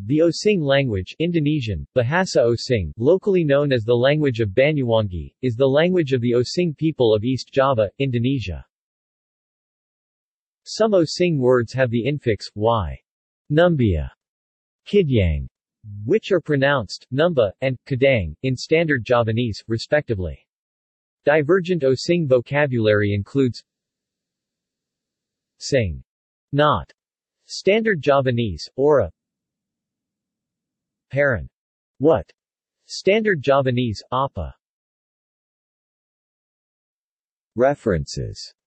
The Osing language Indonesian, Bahasa Osing, locally known as the language of Banyuwangi, is the language of the Osing people of East Java, Indonesia. Some Osing words have the infix y, numbia, kidyang, which are pronounced numba, and kadang, in Standard Javanese, respectively. Divergent Osing vocabulary includes sing, not, Standard Javanese, ora, parent, what, Standard Javanese, apa. References